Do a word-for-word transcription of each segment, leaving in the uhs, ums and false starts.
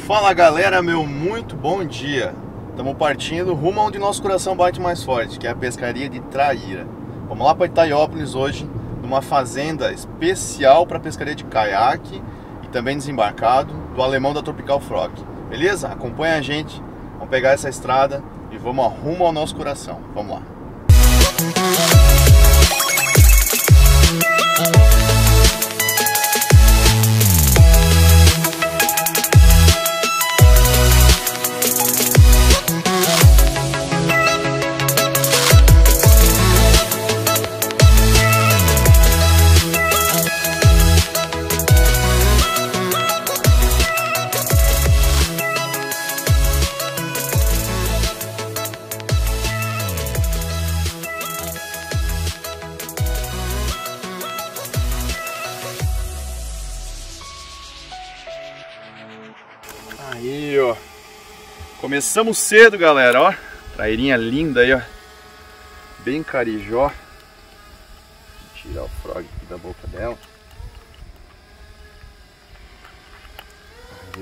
Fala galera, meu muito bom dia. Estamos partindo rumo onde nosso coração bate mais forte, que é a pescaria de Traíra. Vamos lá para Itaiópolis hoje, numa fazenda especial para pescaria de caiaque e também desembarcado do alemão da Tropical Frog. Beleza? Acompanha a gente, vamos pegar essa estrada e vamos rumo ao nosso coração. Vamos lá. Aí, ó, começamos cedo, galera, ó, trairinha linda aí, ó, bem carijó. Vou tirar o frog aqui da boca dela. Aí,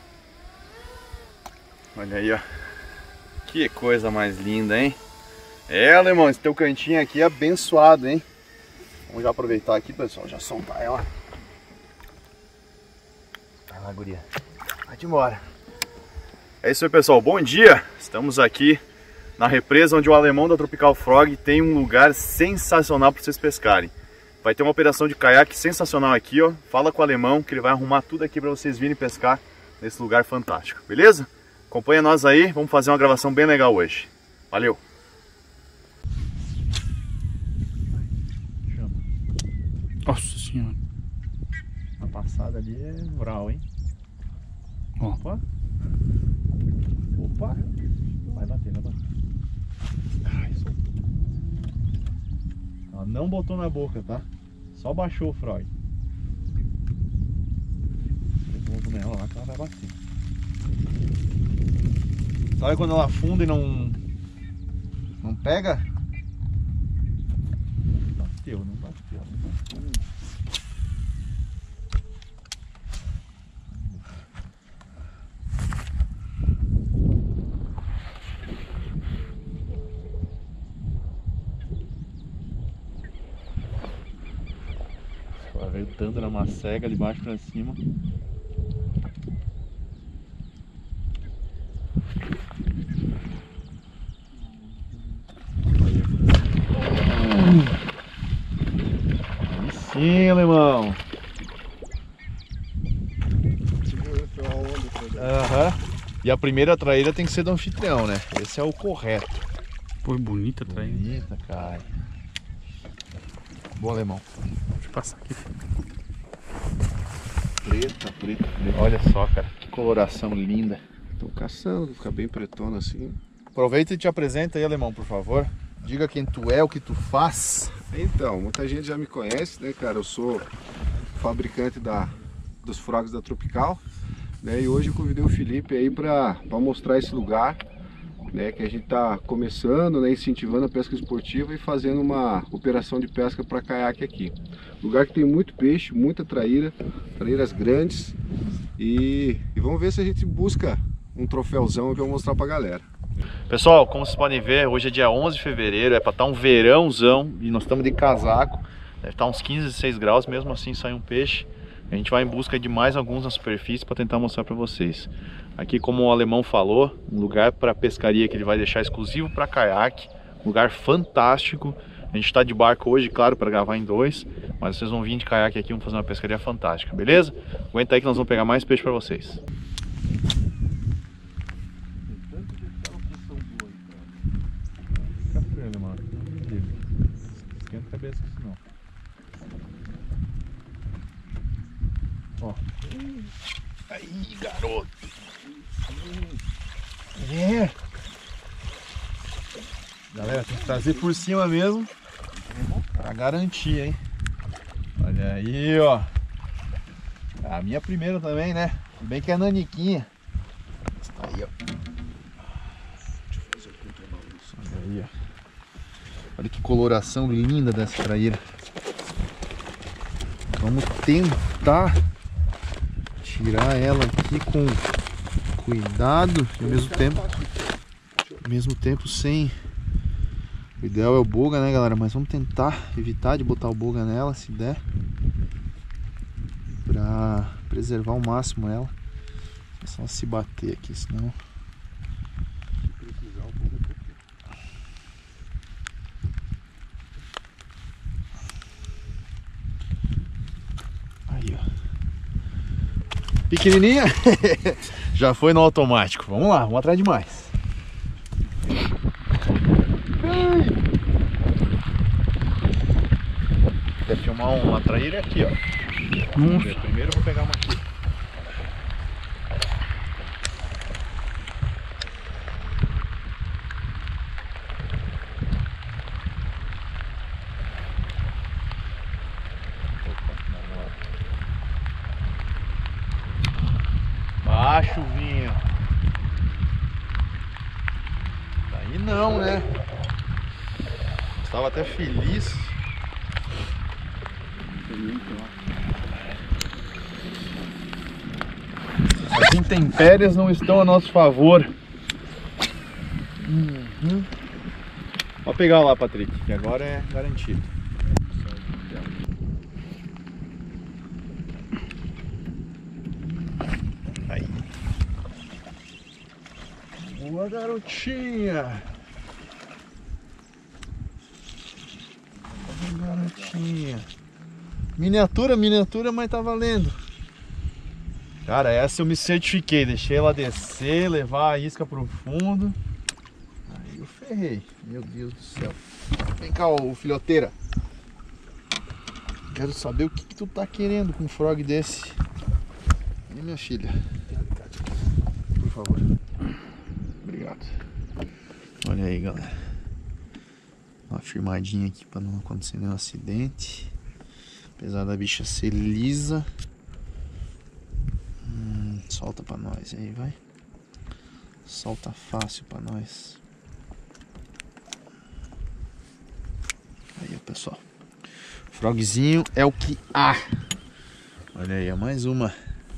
olha aí, ó, que coisa mais linda, hein? É, alemão, esse teu cantinho aqui é abençoado, hein? Vamos já aproveitar aqui, pessoal, já soltar ela. Vai lá, guria. Vai embora. É isso aí, pessoal, bom dia! Estamos aqui na represa onde o alemão da Tropical Frog tem um lugar sensacional para vocês pescarem. Vai ter uma operação de caiaque sensacional aqui, ó. Fala com o alemão que ele vai arrumar tudo aqui para vocês virem pescar nesse lugar fantástico, beleza? Acompanha nós aí, vamos fazer uma gravação bem legal hoje. Valeu! Nossa senhora! A passada ali é rural, hein? Opa! Opa! Vai bater, vai bater. Ai, soltou. Ela não botou na boca, tá? Só baixou o frog. Devolvo nela lá que ela vai bater. Sabe quando ela afunda e não... Não pega? Bateu, não bateu, não bateu. Ela veio tanto na macega de baixo pra cima. Aí sim, alemão. Aham. E a primeira traíra tem que ser do anfitrião, né? Esse é o correto. Pô, bonita a traíra. Bonita, cara. Bom, alemão. Deixa eu passar aqui. Preta, preta, preta. Olha só, cara, que Coloração linda. Tô caçando, fica bem pretona assim. Aproveita e te apresenta aí, alemão, por favor. Diga quem tu é, o que tu faz. Então, muita gente já me conhece, né, cara? Eu sou fabricante da, dos frogs da Tropical, né? E hoje eu convidei o Felipe aí para mostrar esse lugar, né? Que a gente tá começando, né? Incentivando a pesca esportiva e fazendo uma operação de pesca para caiaque aqui. Lugar que tem muito peixe, muita traíra, traíras grandes. E, e vamos ver se a gente busca um troféuzão que eu vou mostrar pra galera. Pessoal, como vocês podem ver, hoje é dia onze de fevereiro, é para estar um verãozão e nós estamos de casaco. Deve estar uns quinze, dezesseis graus, mesmo assim sai um peixe. A gente vai em busca de mais alguns na superfície para tentar mostrar para vocês. Aqui, como o alemão falou, um lugar para pescaria que ele vai deixar exclusivo para caiaque, um lugar fantástico. A gente está de barco hoje, claro, para gravar em dois, mas vocês vão vir de caiaque aqui e vamos fazer uma pescaria fantástica, beleza? Aguenta aí que nós vamos pegar mais peixe para vocês. Fica frio, mano. Esquenta a cabeça com isso não. Ó. Aí, garoto. É. Galera, tem que trazer por cima mesmo pra garantir, hein? Olha aí, ó. A minha primeira também, né? Bem que é naniquinha. Tá aí, ó. Olha aí, ó. Olha que coloração linda dessa traíra. Vamos tentar tirar ela aqui com cuidado e ao mesmo tempo, ao mesmo tempo sem... O ideal é o boga, né, galera? Mas vamos tentar evitar de botar o boga nela, se der, pra preservar ao máximo ela. É só se bater aqui, senão... Aí, ó. Pequenininha. Já foi no automático. Vamos lá, vamos atrás de mais. Quer filmar uma traíra aqui, ó. Hum. Primeiro eu vou pegar uma aqui. Baixo, vinho. Aí não, né? Estava até feliz. As intempéries não estão a nosso favor. Uhum. Pode pegar lá, Patrick, que agora é garantido. Aí. Boa, garotinha. Boa, garotinha. Miniatura, miniatura, mas tá valendo. Cara, essa eu me certifiquei. Deixei ela descer, levar a isca pro fundo. Aí eu ferrei. Meu Deus do céu. Vem cá, ô filhoteira. Quero saber o que, que tu tá querendo com um frog desse. E minha filha. Por favor. Obrigado. Olha aí, galera. Uma firmadinha aqui pra não acontecer nenhum acidente. Apesar da bicha ser lisa. Hum, solta pra nós aí, vai. Solta fácil pra nós. Aí, ó, pessoal. Frogzinho é o que há. Olha aí, ó, mais uma.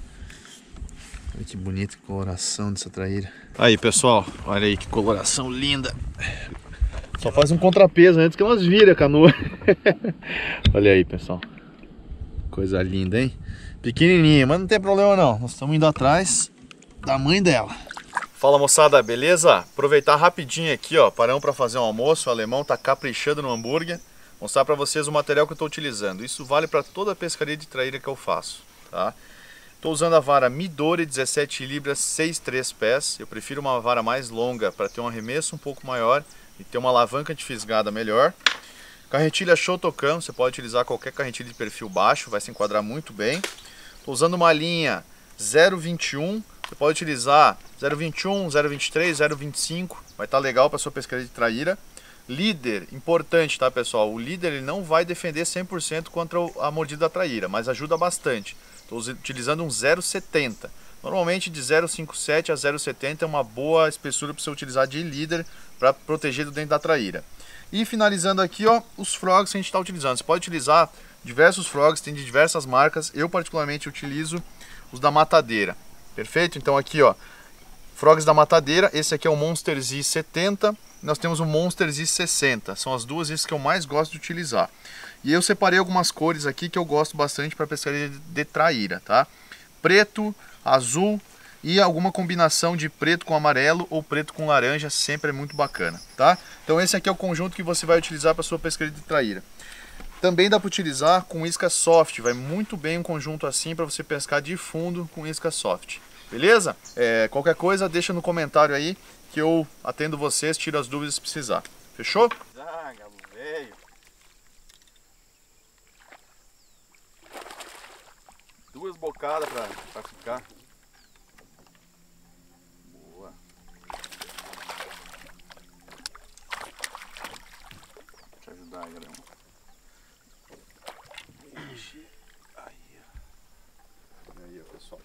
Olha que bonita coloração dessa traíra. Aí, pessoal, olha aí que coloração linda. Só faz um contrapeso antes que elas virem a canoa. Olha aí, pessoal. Coisa linda, hein? Pequenininha, mas não tem problema não. Nós estamos indo atrás da mãe dela. Fala, moçada, beleza? Aproveitar rapidinho aqui, ó. Paramos para fazer um almoço. O alemão tá caprichando no hambúrguer. Mostrar para vocês o material que eu estou utilizando. Isso vale para toda a pescaria de traíra que eu faço, tá? Estou usando a vara Midori dezessete libras, seis três pés. Eu prefiro uma vara mais longa para ter um arremesso um pouco maior e ter uma alavanca de fisgada melhor. Carretilha Shotokan, você pode utilizar qualquer carretilha de perfil baixo, vai se enquadrar muito bem. Estou usando uma linha zero vinte e um, você pode utilizar zero vinte e um, zero vinte e três, zero vinte e cinco, vai estar legal para sua pescaria de traíra. Líder, importante, tá, pessoal? O líder ele não vai defender cem por cento contra a mordida da traíra, mas ajuda bastante. Estou utilizando um zero setenta. Normalmente de zero vírgula cinquenta e sete a zero vírgula setenta é uma boa espessura para você utilizar de líder para proteger do dentro da traíra. E finalizando aqui, ó, os frogs que a gente está utilizando. Você pode utilizar diversos frogs, tem de diversas marcas. Eu particularmente utilizo os da Matadeira. Perfeito? Então aqui, ó, frogs da Matadeira. Esse aqui é o Monster Z setenta. Nós temos o Monster Z sessenta. São as duas iscas que eu mais gosto de utilizar. E eu separei algumas cores aqui que eu gosto bastante para pescaria de traíra, tá? Preto, azul e alguma combinação de preto com amarelo ou preto com laranja, sempre é muito bacana, tá? Então esse aqui é o conjunto que você vai utilizar para sua pescaria de traíra. Também dá para utilizar com isca soft, vai muito bem um conjunto assim para você pescar de fundo com isca soft, beleza? É, qualquer coisa deixa no comentário aí que eu atendo vocês, tiro as dúvidas se precisar, fechou? Ah, galo velho. Duas bocadas para ficar. Boa. Vou te ajudar aí, galera. Aí, aí, pessoal.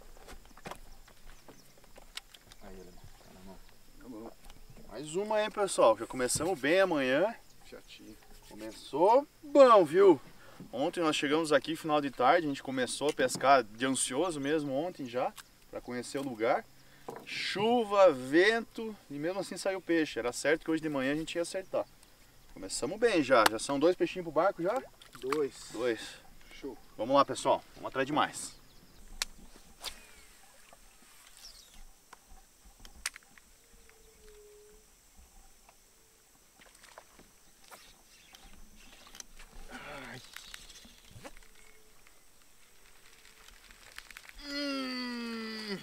Aí, galera. Tá na mão. Tá bom. Mais uma aí, pessoal. Já começamos bem amanhã. Chatinho. Começou bom, viu? Ontem nós chegamos aqui final de tarde, a gente começou a pescar de ansioso mesmo ontem já, para conhecer o lugar. Chuva, vento e mesmo assim saiu peixe. Era certo que hoje de manhã a gente ia acertar. Começamos bem já. Já são dois peixinhos pro barco já? Dois. Dois. Show. Vamos lá, pessoal. Vamos atrás de mais. Hum.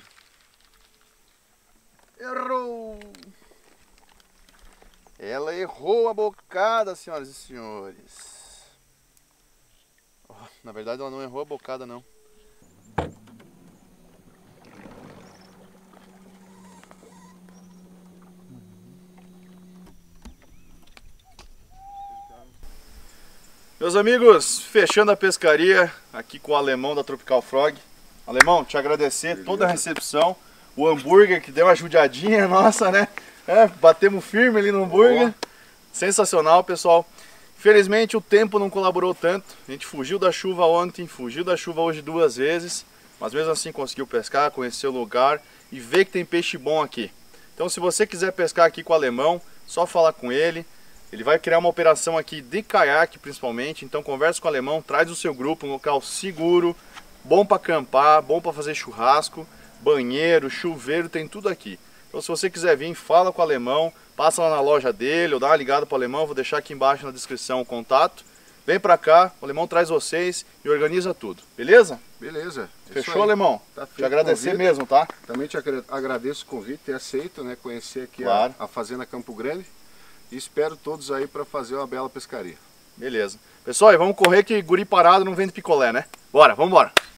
Errou! Ela errou a bocada, senhoras e senhores. Oh, na verdade ela não errou a bocada não. Meus amigos, fechando a pescaria aqui com o Alemão da Tropical Frog. Alemão, te agradecer Beleza. toda a recepção. O hambúrguer que deu uma ajudadinha nossa, né? É, batemos firme ali no hambúrguer. Boa. Sensacional, pessoal. Infelizmente o tempo não colaborou tanto. A gente fugiu da chuva ontem, fugiu da chuva hoje duas vezes. Mas mesmo assim conseguiu pescar, conhecer o lugar e ver que tem peixe bom aqui. Então se você quiser pescar aqui com o Alemão, só falar com ele. Ele vai criar uma operação aqui de caiaque principalmente. Então conversa com o Alemão, traz o seu grupo, um local seguro, bom para acampar, bom para fazer churrasco, banheiro, chuveiro, tem tudo aqui. Então se você quiser vir, fala com o Alemão, passa lá na loja dele ou dá uma ligada para o Alemão, vou deixar aqui embaixo na descrição o contato. Vem para cá, o Alemão traz vocês e organiza tudo, beleza? Beleza. Fechou, Alemão? Tá te agradecer mesmo, tá? Também te agradeço o convite, ter aceito, né? Conhecer aqui claro. a, a Fazenda Campo Grande. E espero todos aí para fazer uma bela pescaria. Beleza. Pessoal, vamos correr que guri parado não vende picolé, né? Bora, vamos embora.